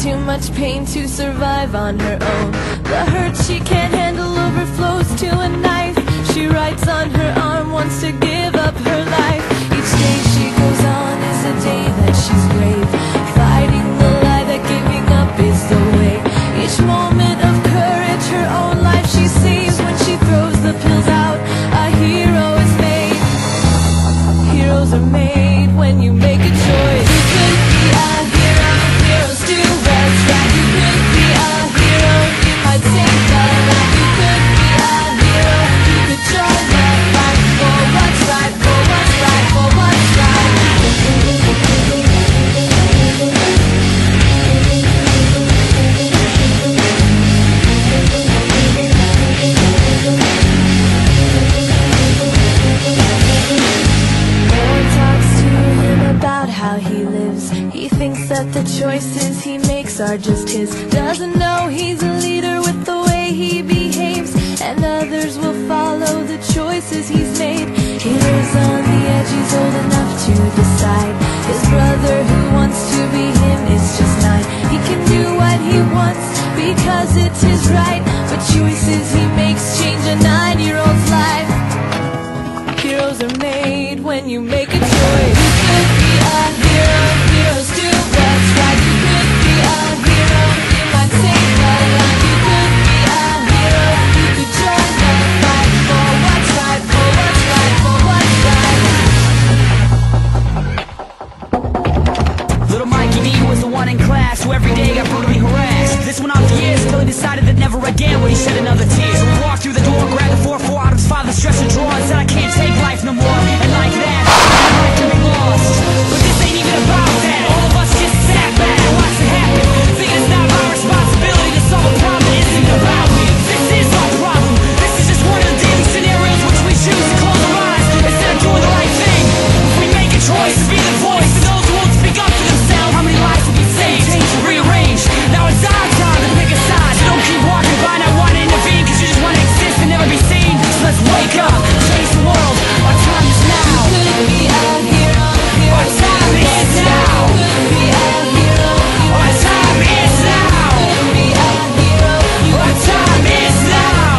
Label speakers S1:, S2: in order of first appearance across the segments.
S1: too much pain to survive on her own. The hurt she can't handle overflows to a knife. She writes on her arm, wants to give up her life. Each day she goes on is a day that she's brave, fighting the lie that giving up is the way. Each moment of courage, her own life she saves. When she throws the pills out, a hero is made. Heroes are made when you make a choice. You could be a hero, heroes do what's right. You could be a hero, you might save the life. You could be a hero, you could join the fight for what's right, for what's right, for what's right. No one talks to him about how he lives. He thinks that the choices he makes are just his. Doesn't know he's a leader with the way he behaves, and others will follow the choices he's made. He lives on the edge, he's old enough to decide. His brother who wants to be him is just 9. He can do what he wants because it's his right, but choices he makes change a 9-year-old's life. Heroes are made when you make a choice. You could be a hero, heroes do what's right. You could be a hero, you might save a life. You could be a hero, you could join the fight for what's right, for what's right, for what's right.
S2: Little Mikey D was the one in class who every day got brutally harassed. This went on for years till he decided that never again would he shed another tear. So he walked through the door, grabbed the 4-4 out of his father's dresser drawer and said, I can't take life no more. And like that, life can be lost. But this ain't even about that. All of us just sat back and watched it happen, thinking it's not our responsibility to solve a problem that isn't about me. This is our problem. This is just one of the daily scenarios which we choose to close our eyes instead of doing the right thing. If we make a choice to be the voice for those who won't speak up for themselves, how many lives will be saved, rearranged? Now it's our time to pick a side. So don't keep walking by not wanting to intervene, cause you just want to exist and never be seen. So let's wake up, change the world. Our time is now.
S1: You could be a hero,
S2: Our
S1: heroes
S2: time is now.
S1: You could be a hero, you
S2: Our
S1: might
S2: time is now.
S1: could be a hero, you
S2: Our time is now.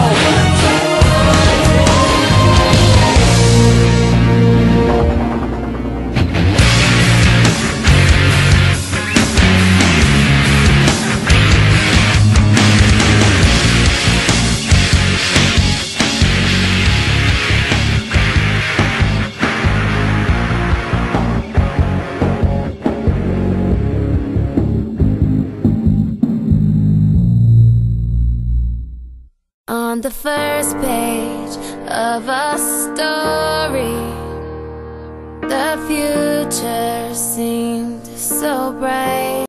S1: On the first page of a story, the future seemed so bright.